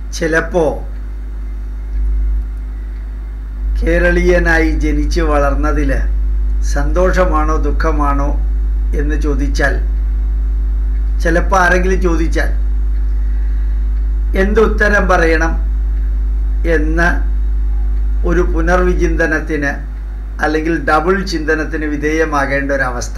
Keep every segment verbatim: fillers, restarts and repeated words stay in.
ചിലപ്പോൾ കേരളീയനായി ജനിച്ചു വളർന്നതിൽ സന്തോഷമാണോ ദുഃഖമാണോ എന്ന് ചോദിച്ചാൽ, ചിലപ്പോൾ ആരെങ്കിലും ചോദിച്ചാൽ എന്തുത്തരം പറയണം എന്ന ഒരു പുനർവിചിന്തനത്തിന് അല്ലെങ്കിൽ ഡബിൾ ചിന്തനത്തിന് വിധേയമാകേണ്ട ഒരവസ്ഥ.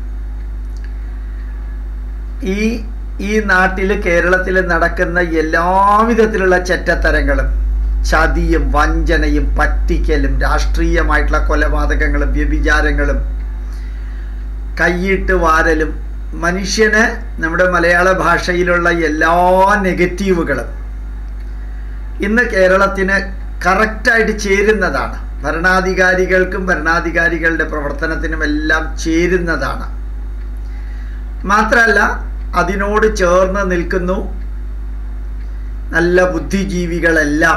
ഈ ഈ നാട്ടിൽ കേരളത്തിൽ നടക്കുന്ന എല്ലാവിധത്തിലുള്ള ചെറ്റത്തരങ്ങളും ചതിയും വഞ്ചനയും പറ്റിക്കലും രാഷ്ട്രീയമായിട്ടുള്ള കൊലപാതകങ്ങളും വ്യഭിചാരങ്ങളും കൈയിട്ട് വാരലും മനുഷ്യന് നമ്മുടെ മലയാള ഭാഷയിലുള്ള എല്ലാ നെഗറ്റീവുകളും ഇന്ന് കേരളത്തിന് കറക്റ്റായിട്ട് ചേരുന്നതാണ്. ഭരണാധികാരികൾക്കും ഭരണാധികാരികളുടെ പ്രവർത്തനത്തിനും എല്ലാം ചേരുന്നതാണ്. മാത്രമല്ല അതിനോട് ചേർന്ന് നിൽക്കുന്നു നല്ല ബുദ്ധിജീവികളെല്ലാം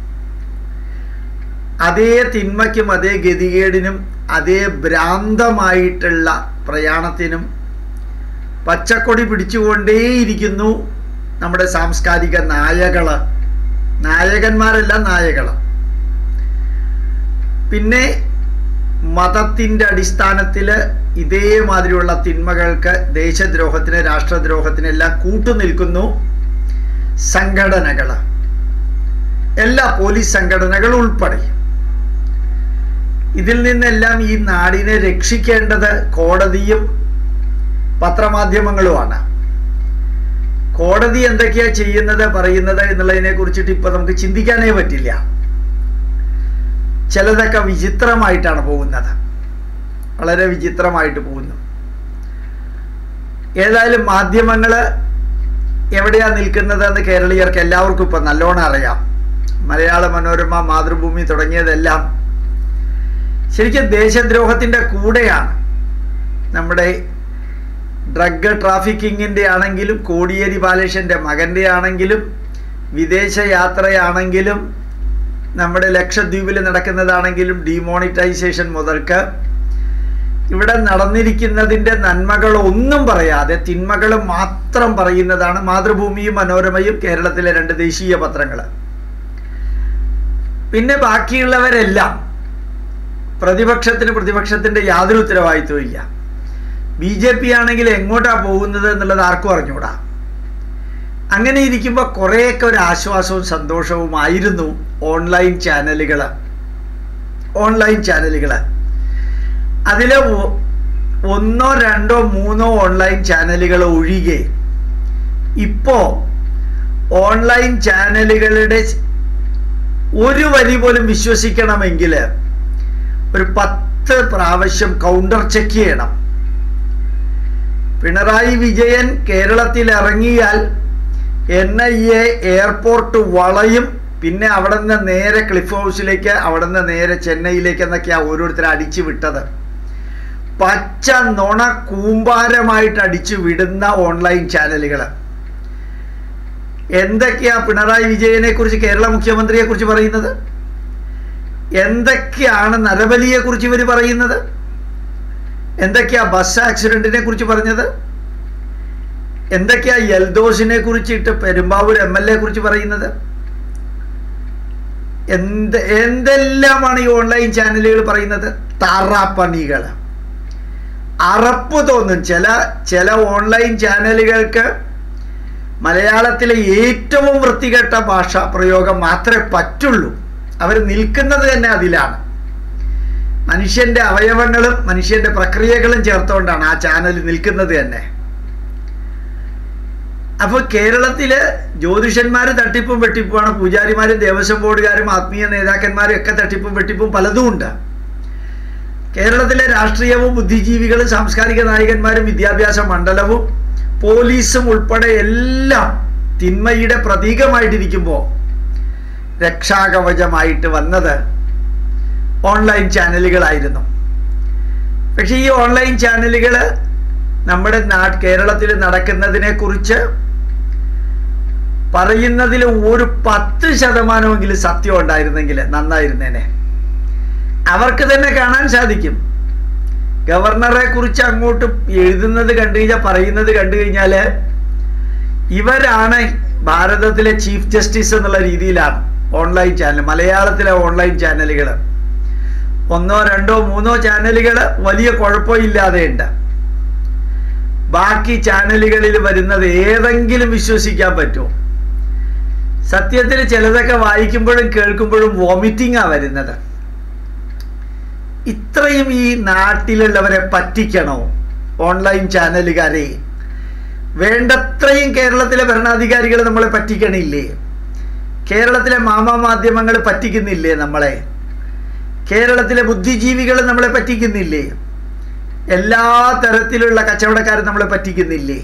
അതേ തിന്മയ്ക്കും അതേ ഗതികേടിനും അതേ ഭ്രാന്തമായിട്ടുള്ള പ്രയാണത്തിനും പച്ചക്കൊടി പിടിച്ചുകൊണ്ടേയിരിക്കുന്നു നമ്മുടെ സാംസ്കാരിക നായകള്. നായകന്മാരല്ല, നായകള്. പിന്നെ മതത്തിൻ്റെ അടിസ്ഥാനത്തിൽ ഇതേമാതിരിയുള്ള തിന്മകൾക്ക്, ദേശദ്രോഹത്തിന്, രാഷ്ട്രദ്രോഹത്തിനെല്ലാം കൂട്ടുനിൽക്കുന്നു സംഘടനകൾ, എല്ലാ പോലീസ് സംഘടനകൾ ഉൾപ്പെടെ. ഇതിൽ നിന്നെല്ലാം ഈ നാടിനെ രക്ഷിക്കേണ്ടത് കോടതിയും പത്രമാധ്യമങ്ങളുമാണ്. കോടതി എന്തൊക്കെയാ ചെയ്യുന്നത് പറയുന്നത് എന്നുള്ളതിനെ കുറിച്ചിട്ട് ഇപ്പൊ നമുക്ക് ചിന്തിക്കാനേ പറ്റില്ല. ചിലതൊക്കെ വിചിത്രമായിട്ടാണ് പോകുന്നത്, വളരെ വിചിത്രമായിട്ട് പോകുന്നു. ഏതായാലും മാധ്യമങ്ങൾ എവിടെയാ നിൽക്കുന്നതെന്ന് കേരളീയർക്ക് എല്ലാവർക്കും ഇപ്പം നല്ലോണം അറിയാം. മലയാള മനോരമ, മാതൃഭൂമി തുടങ്ങിയതെല്ലാം ശരിക്കും ദേശദ്രോഹത്തിൻ്റെ കൂടെയാണ്. നമ്മുടെ ഡ്രഗ് ട്രാഫിക്കിങ്ങിൻ്റെ ആണെങ്കിലും, കോടിയേരി ബാലകൃഷ്ണൻ്റെ മകൻ്റെ ആണെങ്കിലും, വിദേശ യാത്രയാണെങ്കിലും, നമ്മുടെ ലക്ഷദ്വീപിൽ നടക്കുന്നതാണെങ്കിലും, ഡിമോണിറ്റൈസേഷൻ മുതൽക്ക് ഇവിടെ നടന്നിരിക്കുന്നതിൻ്റെ നന്മകളൊന്നും പറയാതെ തിന്മകൾ മാത്രം പറയുന്നതാണ് മാതൃഭൂമിയും മനോരമയും കേരളത്തിലെ രണ്ട് ദേശീയ പത്രങ്ങൾ. പിന്നെ ബാക്കിയുള്ളവരെല്ലാം പ്രതിപക്ഷത്തിന് പ്രതിപക്ഷത്തിൻ്റെ യാതൊരു ഉത്തരവാദിത്വവും ഇല്ല. ബി ജെ പി ആണെങ്കിൽ എങ്ങോട്ടാണ് പോകുന്നത് എന്നുള്ളത് ആർക്കും അറിഞ്ഞൂടാ. അങ്ങനെ ഇരിക്കുമ്പോൾ കുറേയൊക്കെ ഒരു ആശ്വാസവും സന്തോഷവുമായിരുന്നു ഓൺലൈൻ ചാനലുകൾ. ഓൺലൈൻ ചാനലുകൾ അതിൽ ഒന്നോ രണ്ടോ മൂന്നോ ഓൺലൈൻ ചാനലുകൾ ഒഴികെ ഇപ്പോൾ ഓൺലൈൻ ചാനലുകളുടെ ഒരു വരി പോലും വിശ്വസിക്കണമെങ്കിൽ ഒരു പത്ത് പ്രാവശ്യം കൗണ്ടർ ചെക്ക് ചെയ്യണം. പിണറായി വിജയൻ കേരളത്തിൽ ഇറങ്ങിയാൽ എൻ ഐ എ എയർപോർട്ട് വളയും. പിന്നെ അവിടെ നിന്ന് നേരെ ക്ലിഫ് ഹൗസിലേക്ക്, അവിടെ നിന്ന് നേരെ ചെന്നൈയിലേക്ക് എന്നൊക്കെയാണ് ഓരോരുത്തരെ അടിച്ചു വിട്ടത്. പച്ച നുണ കൂമ്പാരമായിട്ട് അടിച്ചു വിടുന്ന ഓൺലൈൻ ചാനലുകൾ. എന്തൊക്കെയാ പിണറായി വിജയനെ കുറിച്ച്, കേരള മുഖ്യമന്ത്രിയെ കുറിച്ച് പറയുന്നത്? എന്തൊക്കെയാണ് നരബലിയെ കുറിച്ച് ഇവർ പറയുന്നത്? എന്തൊക്കെയാ ബസ് ആക്സിഡന്റിനെ കുറിച്ച് പറഞ്ഞത്? എന്തൊക്കെയാ എൽദോസിനെ കുറിച്ചിട്ട് പെരുമ്പാവൂർ എം എൽ എ കുറിച്ച് പറയുന്നത്? എന്ത് എന്തെല്ലാമാണ് ഈ ഓൺലൈൻ ചാനലുകൾ പറയുന്നത്? തറപ്പണികൾ. അറപ്പ് തോന്നും. ചില ചില ഓൺലൈൻ ചാനലുകൾക്ക് മലയാളത്തിലെ ഏറ്റവും വൃത്തികെട്ട ഭാഷാ പ്രയോഗം മാത്രമേ പറ്റുള്ളൂ. അവർ നിൽക്കുന്നത് തന്നെ അതിലാണ്. മനുഷ്യൻ്റെ അവയവങ്ങളും മനുഷ്യൻ്റെ പ്രക്രിയകളും ചേർത്തുകൊണ്ടാണ് ആ ചാനൽ നിൽക്കുന്നത് തന്നെ. അപ്പോൾ കേരളത്തിൽ ജ്യോതിഷന്മാർ തട്ടിപ്പും വെട്ടിപ്പുമാണ്, പൂജാരിമാരും ദേവസ്വം ബോർഡുകാരും ആത്മീയ നേതാക്കന്മാരും ഒക്കെ തട്ടിപ്പും വെട്ടിപ്പും പലതും ഉണ്ട്. കേരളത്തിലെ രാഷ്ട്രീയവും ബുദ്ധിജീവികളും സാംസ്കാരിക നായകന്മാരും വിദ്യാഭ്യാസ മണ്ഡലവും പോലീസും ഉൾപ്പെടെ എല്ലാം തിന്മയുടെ പ്രതീകമായിട്ടിരിക്കുമ്പോൾ രക്ഷാകവചമായിട്ട് വന്നത് ഓൺലൈൻ ചാനലുകളായിരുന്നു. പക്ഷേ ഈ ഓൺലൈൻ ചാനലുകൾ നമ്മുടെ നാട് കേരളത്തിൽ നടക്കുന്നതിനെ കുറിച്ച് പറയുന്നതിൽ ഒരു പത്ത് ശതമാനമെങ്കിലും സത്യം ഉണ്ടായിരുന്നെങ്കിൽ നന്നായിരുന്നേനെ. അവർക്ക് തന്നെ കാണാൻ സാധിക്കും. ഗവർണറെ കുറിച്ച് അങ്ങോട്ട് എഴുതുന്നത് കണ്ടു കഴിഞ്ഞാൽ, പറയുന്നത് കണ്ടു കഴിഞ്ഞാൽ ഇവരാണ് ഭാരതത്തിലെ ചീഫ് ജസ്റ്റിസ് എന്നുള്ള രീതിയിലാണ് ഓൺലൈൻ ചാനൽ, മലയാളത്തിലെ ഓൺലൈൻ ചാനലുകൾ. ഒന്നോ രണ്ടോ മൂന്നോ ചാനലുകൾ വലിയ കുഴപ്പമില്ലാതെ ഉണ്ട്. ബാക്കി ചാനലുകളിൽ വരുന്നത് ഏതെങ്കിലും വിശ്വസിക്കാൻ പറ്റുമോ? സത്യത്തിൽ ചിലതൊക്കെ വായിക്കുമ്പോഴും കേൾക്കുമ്പോഴും വോമിറ്റിംഗാണ് വരുന്നത്. ഇത്രയും ഈ നാട്ടിലുള്ളവരെ പറ്റിക്കണോ ഓൺലൈൻ ചാനലുകാരെ? വേണ്ടത്രയും കേരളത്തിലെ ഭരണാധികാരികൾ നമ്മളെ പറ്റിക്കണില്ലേ? കേരളത്തിലെ മാമാ മാധ്യമങ്ങൾ പറ്റിക്കുന്നില്ലേ നമ്മളെ? കേരളത്തിലെ ബുദ്ധിജീവികൾ നമ്മളെ പറ്റിക്കുന്നില്ലേ? എല്ലാ തരത്തിലുള്ള കച്ചവടക്കാരും നമ്മളെ പറ്റിക്കുന്നില്ലേ?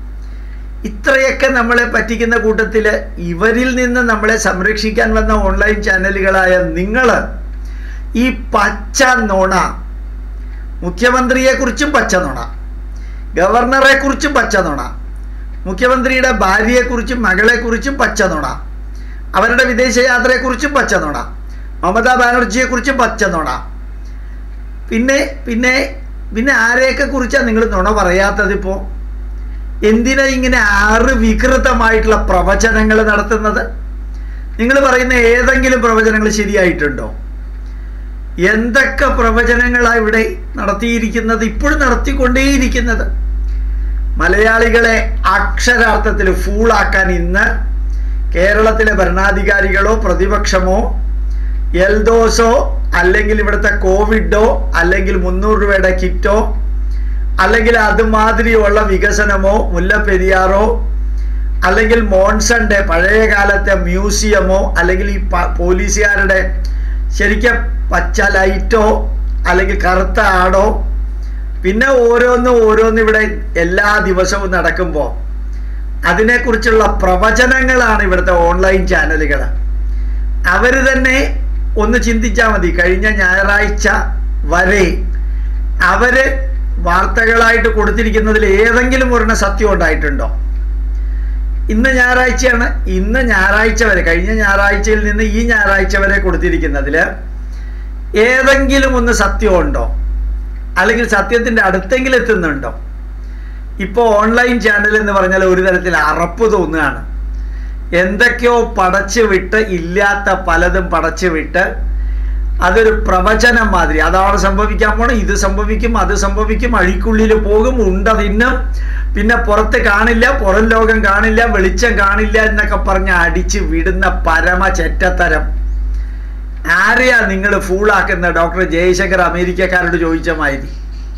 ഇത്രയൊക്കെ നമ്മളെ പറ്റിക്കുന്ന കൂട്ടത്തിൽ ഇവരിൽ നിന്ന് നമ്മളെ സംരക്ഷിക്കാൻ വന്ന ഓൺലൈൻ ചാനലുകളായ നിങ്ങൾ ഈ പച്ച നുണ, മുഖ്യമന്ത്രിയെക്കുറിച്ചും പച്ച നുണ, ഗവർണറെക്കുറിച്ചും പച്ച നുണ, മുഖ്യമന്ത്രിയുടെ ഭാര്യയെക്കുറിച്ചും മകളെക്കുറിച്ചും പച്ച നുണ, അവരുടെ വിദേശയാത്രയെക്കുറിച്ചും പച്ച നുണ, മമതാ ബാനർജിയെക്കുറിച്ചും പച്ച നുണ, പിന്നെ പിന്നെ പിന്നെ ആരെയൊക്കെ കുറിച്ചാണ് നിങ്ങൾ നുണ പറയാത്തത്? ഇപ്പോൾ എന്തിനാ ഇങ്ങനെ ആറ് വികൃതമായിട്ടുള്ള പ്രവചനങ്ങൾ നടത്തുന്നത്? നിങ്ങൾ പറയുന്ന ഏതെങ്കിലും പ്രവചനങ്ങൾ ശരിയായിട്ടുണ്ടോ? എന്തൊക്കെ പ്രവചനങ്ങളാണ് ഇവിടെ നടത്തിയിരിക്കുന്നത്, ഇപ്പോഴും നടത്തിക്കൊണ്ടേയിരിക്കുന്നത്. മലയാളികളെ അക്ഷരാർത്ഥത്തിൽ ഫൂളാക്കാൻ ഇന്ന് കേരളത്തിലെ ഭരണാധികാരികളോ പ്രതിപക്ഷമോ എൽദോസോ അല്ലെങ്കിൽ ഇവിടുത്തെ കോവിഡോ അല്ലെങ്കിൽ മുന്നൂറ് രൂപയുടെ കിറ്റോ അല്ലെങ്കിൽ അതുമാതിരിയുള്ള വികസനമോ മുല്ലപ്പെരിയാറോ അല്ലെങ്കിൽ മോൺസന്റെ പഴയ കാലത്തെ മ്യൂസിയമോ അല്ലെങ്കിൽ ഈ പോലീസുകാരുടെ ശരിക്കും പച്ച ലൈറ്റോ അല്ലെങ്കിൽ കറുത്ത ആടോ പിന്നെ ഓരോന്നും ഓരോന്നും ഇവിടെ എല്ലാ ദിവസവും നടക്കുമ്പോൾ അതിനെക്കുറിച്ചുള്ള പ്രവചനങ്ങളാണ് ഇവിടുത്തെ ഓൺലൈൻ ചാനലുകൾ. അവർ തന്നെ ഒന്ന് ചിന്തിച്ചാൽ മതി. കഴിഞ്ഞ ഞായറാഴ്ച വരെ അവര് വാർത്തകളായിട്ട് കൊടുത്തിരിക്കുന്നതിൽ ഏതെങ്കിലും ഒരെണ്ണം സത്യം ഉണ്ടായിട്ടുണ്ടോ? ഇന്ന് ഞായറാഴ്ചയാണ്. ഇന്ന് ഞായറാഴ്ച വരെ, കഴിഞ്ഞ ഞായറാഴ്ചയിൽ നിന്ന് ഈ ഞായറാഴ്ച വരെ കൊടുത്തിരിക്കുന്നതിൽ ഏതെങ്കിലും ഒന്ന് സത്യമുണ്ടോ? അല്ലെങ്കിൽ സത്യത്തിൻ്റെ അടുത്തെങ്കിലും എത്തുന്നുണ്ടോ? ഇപ്പോൾ ഓൺലൈൻ ചാനൽ എന്ന് പറഞ്ഞാൽ ഒരു തരത്തിൽ അറപ്പ് തോന്നുകയാണ്. എന്തൊക്കെയോ പടച്ചു വിട്ട്, ഇല്ലാത്ത പലതും പടച്ചു വിട്ട് അതൊരു പ്രവചനം മാതിരി, അതാണ് സംഭവിക്കാൻ പോണം, ഇത് സംഭവിക്കും, അത് സംഭവിക്കും, അഴിക്കുള്ളിൽ പോകും, ഉണ്ട തിന്നും, പിന്നെ പുറത്ത് കാണില്ല, പുറം ലോകം കാണില്ല, വെളിച്ചം കാണില്ല എന്നൊക്കെ പറഞ്ഞ് അടിച്ച് വിടുന്ന പരമ ചെറ്റത്തരം. ആരെയാ നിങ്ങൾ ഫൂളാക്കുന്ന? ഡോക്ടർ ജയശങ്കർ അമേരിക്കക്കാരോട് ചോദിച്ച മാതിരി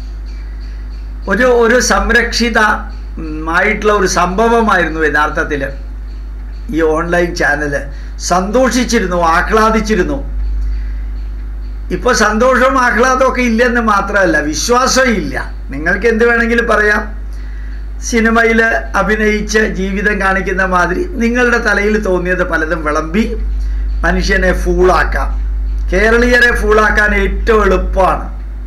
ഒരു ഒരു സംരക്ഷിതമായിട്ടുള്ള ഒരു സംഭവമായിരുന്നു യഥാർത്ഥത്തിൽ ഈ ഓൺലൈൻ ചാനല്. സന്തോഷിച്ചിരുന്നു, ആഹ്ലാദിച്ചിരുന്നു. ഇപ്പോൾ സന്തോഷവും ആഹ്ലാദവും ഒക്കെ ഇല്ലെന്ന് മാത്രമല്ല, വിശ്വാസവും ഇല്ല. നിങ്ങൾക്ക് എന്ത് വേണമെങ്കിലും പറയാം. സിനിമയിൽ അഭിനയിച്ച് ജീവിതം കാണിക്കുന്ന മാതിരി നിങ്ങളുടെ തലയിൽ തോന്നിയത് പലതും വിളമ്പി മനുഷ്യനെ ഫൂളാക്കാം. കേരളീയരെ ഫൂളാക്കാൻ ഏറ്റവും എളുപ്പമാണ്.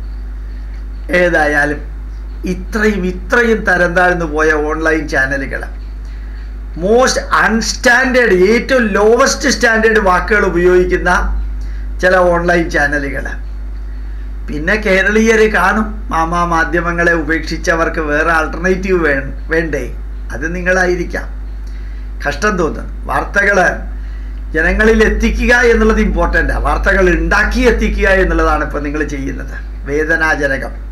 ഏതായാലും ഇത്രയും ഇത്രയും തരം താഴ്ന്നു പോയ ഓൺലൈൻ ചാനലുകൾ, മോസ്റ്റ് അൺസ്റ്റാൻഡേർഡ്, ഏറ്റവും ലോവസ്റ്റ് സ്റ്റാൻഡേർഡ് വാക്കുകൾ ഉപയോഗിക്കുന്ന ചില ഓൺലൈൻ ചാനലുകൾ. പിന്നെ കേരളീയരെ കാണും. മാമാ മാധ്യമങ്ങളെ ഉപേക്ഷിച്ചവർക്ക് വേറെ ആൾട്ടർനേറ്റീവ് വേ വേണ്ടേ അത് നിങ്ങളായിരിക്കാം. കഷ്ടം തോന്നുന്നു. വാർത്തകൾ ജനങ്ങളിൽ എത്തിക്കുക എന്നുള്ളത് ഇമ്പോർട്ടൻ്റാണ്. വാർത്തകൾ ഉണ്ടാക്കി എത്തിക്കുക എന്നുള്ളതാണ് ഇപ്പോൾ നിങ്ങൾ ചെയ്യുന്നത്. വേദനാജനകം.